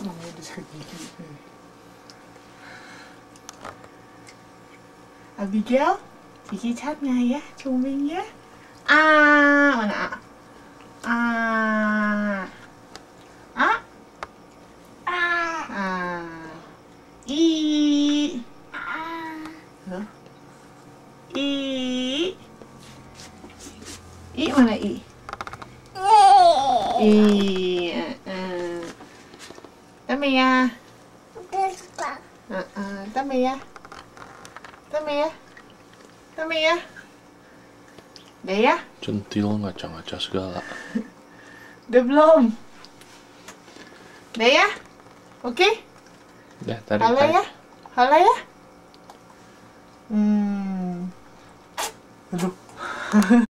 Namanya udah sakit gigi. Abigail, gigi catnya ya, cuming ya. Mana A? A? I. Huh? I mana I? Tami ya. Tami ya. Tami ya. Tami ya. Udah ya? Centil ngaca-ngaca segala. Udah belum? Udah ya? Oke? Udah tarik. Halo ya? Halo ya? Aduh.